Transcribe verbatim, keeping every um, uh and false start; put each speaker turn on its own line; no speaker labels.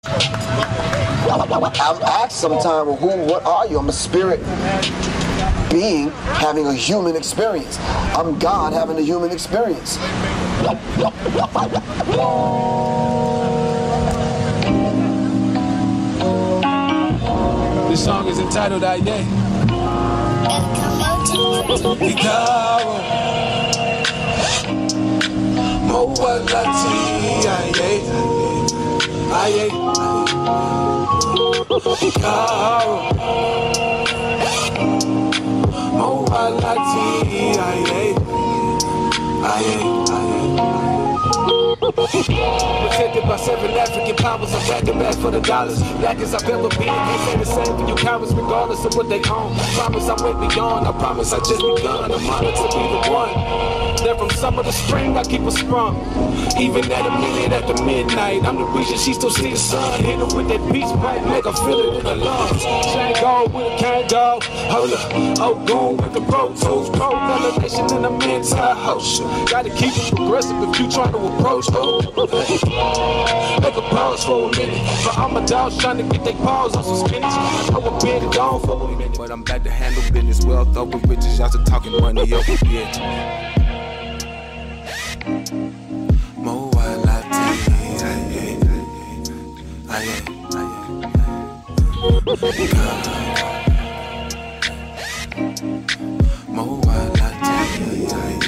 I've asked sometime, well, who, what are you? I'm a spirit being having a human experience. I'm God having a human experience.
This song is entitled Aye. Ikaw mawalati Aye. Aye. Ikaw mawalati Aye. Aye. Protected by seven African powers, I'm back and back for the dollars. Black as I've ever been, can't say the same for you cowards, regardless of what they own. Promise I'm way beyond, I promise I just begun. I'm honored to be the one. Then from summer to spring, I keep her sprung. Even at a minute after midnight, I'm the reason she still see the sun. Hit her with that beach pipe, make her feel it in her lungs. She ain't go with a can't go. Hold up, oh, goon with the Pro Tools, Pro Elevation in the men's house. Gotta keep it progressive if you trying to approach her. Make a pause for a minute. But all my dogs trying to get their paws on some spinach. I will bend it down for a minute. But I'm back to handle business. Wealth over riches, y'all still talking money over bitch. Mo walati, aye, aye, aye. Mo walati, aye.